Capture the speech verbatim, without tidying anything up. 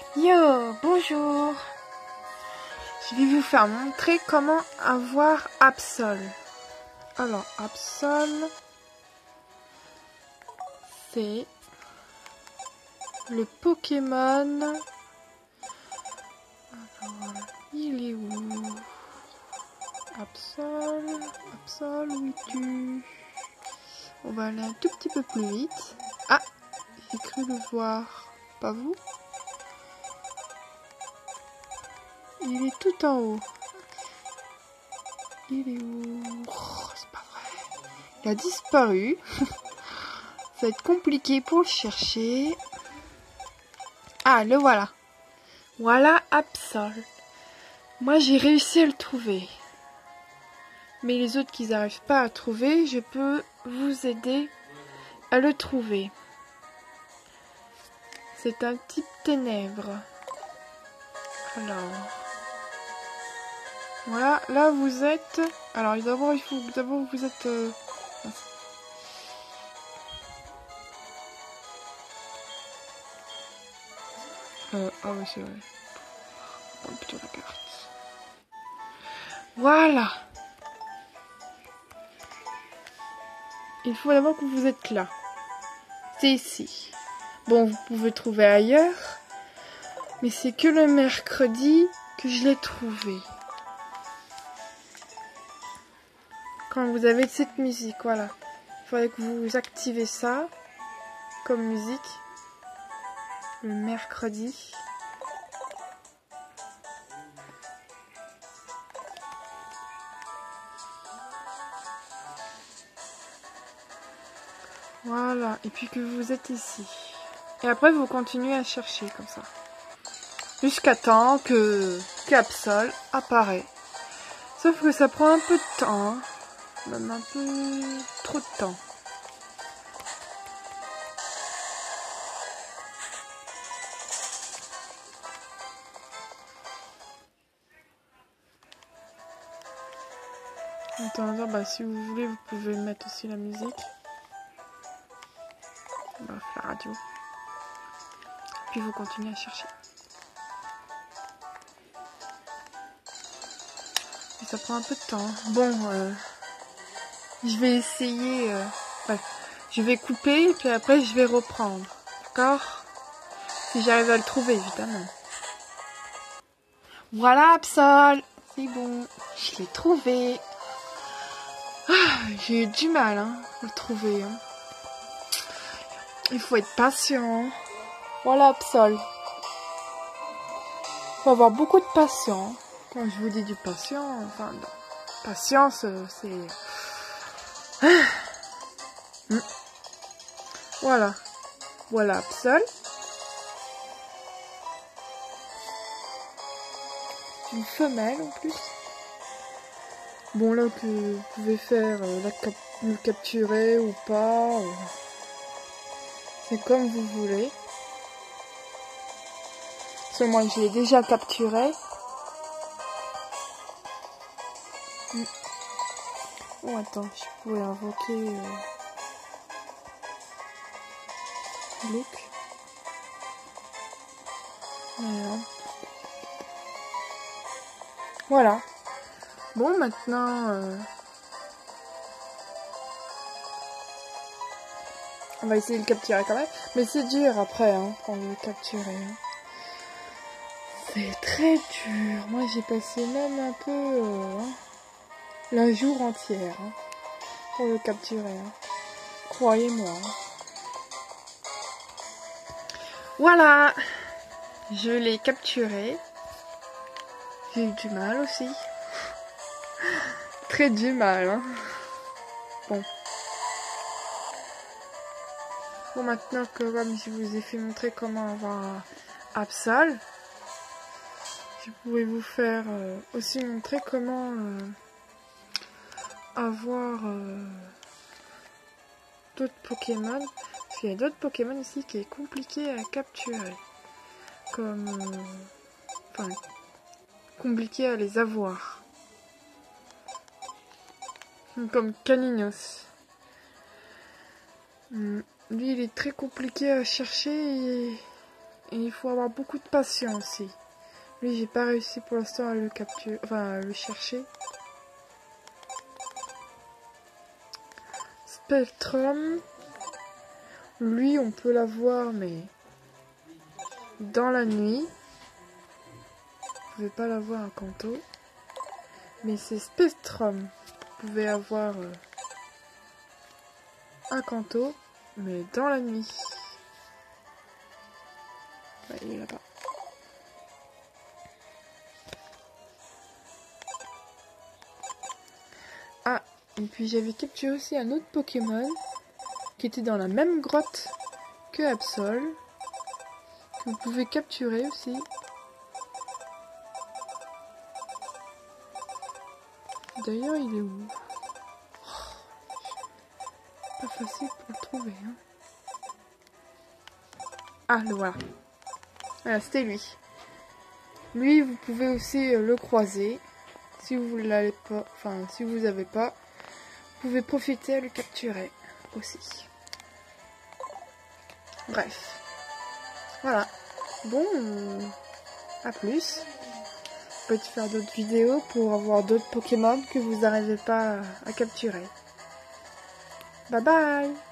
Yo, bonjour. Je vais vous faire montrer comment avoir Absol. Alors, Absol, c'est le Pokémon. Alors, il est où? Absol, Absol, où es-tu? On va aller un tout petit peu plus vite. Ah, j'ai cru le voir. Pas vous? Il est tout en haut. Il est où? Oh, c'est pas vrai. Il a disparu. Ça va être compliqué pour le chercher. Ah, le voilà. Voilà Absol. Moi, j'ai réussi à le trouver. Mais les autres qui n'arrivent pas à trouver, je peux vous aider à le trouver. C'est un type ténèbres. Alors... Voilà, là vous êtes... Alors d'abord il faut d'abord vous êtes... Euh... Euh, ah oui c'est vrai. On prend plutôt la carte. Voilà. Il faut d'abord que vous êtes là. C'est ici. Bon, vous pouvez trouver ailleurs. Mais c'est que le mercredi que je l'ai trouvé. Quand vous avez cette musique, voilà. Il faudrait que vous activez ça comme musique le mercredi. Voilà, et puis que vous êtes ici. Et après vous continuez à chercher comme ça. Jusqu'à temps que Absol apparaît. Sauf que ça prend un peu de temps. Hein. Même un peu trop de temps. Attends, bah, si vous voulez, vous pouvez mettre aussi la musique. Bref, la radio. Puis vous continuez à chercher. Et ça prend un peu de temps. Bon, euh, je vais essayer... Euh, bref, je vais couper, puis après je vais reprendre. D'accord? Si j'arrive à le trouver, évidemment. Voilà, Absol. C'est bon. Je l'ai trouvé. Ah, j'ai eu du mal hein, à le trouver. Hein. Il faut être patient. Voilà, Absol. Il faut avoir beaucoup de patience. Quand je vous dis du patient, enfin, non. Patience, c'est... Ah. Mm. Voilà. Voilà, Absol. Une femelle en plus. Bon, là, que vous pouvez faire euh, la cap le capturer ou pas. Euh, c'est comme vous voulez. Parce que moi, je l'ai déjà capturé. Mm. Oh, attends, je pourrais invoquer euh, Luke. Voilà. Voilà. Bon, maintenant... Euh, on va essayer de le capturer quand même. Mais c'est dur après, hein, pour le capturer. Hein. C'est très dur. Moi, j'ai passé même un peu... Euh, hein, la jour entière hein, pour le capturer. Hein. Croyez-moi. Hein. Voilà. Je l'ai capturé. J'ai eu du mal aussi. Très du mal. Hein. Bon. Bon, maintenant que comme je vous ai fait montrer comment avoir Absol, je pourrais vous faire euh, aussi montrer comment euh, avoir euh, d'autres Pokémon. Parce qu'il y a d'autres Pokémon aussi qui est compliqué à capturer. Comme... Euh, enfin, compliqué à les avoir. Comme Caninos. Hum, lui, il est très compliqué à chercher et Et il faut avoir beaucoup de patience aussi. Lui, j'ai pas réussi pour l'instant à le capturer, enfin à le chercher. Spectrum. Lui, on peut l'avoir, mais dans la nuit. Vous pouvez pas l'avoir à Kanto. Mais c'est Spectrum. Vous pouvez avoir euh, à Kanto, mais dans la nuit. Ouais, il est là-bas. Ah, et puis j'avais capturé aussi un autre Pokémon qui était dans la même grotte que Absol, que vous pouvez capturer aussi. D'ailleurs, il est où? Oh, pas facile pour le trouver. Hein. Ah, le voilà. Voilà, c'était lui. Lui, vous pouvez aussi le croiser. Si vous l'avez pas, enfin, si vous n'avez pas, vous pouvez profiter à le capturer aussi. Bref. Voilà. Bon, euh, à plus. Peut-être faire d'autres vidéos pour avoir d'autres Pokémon que vous n'arrivez pas à capturer. Bye bye!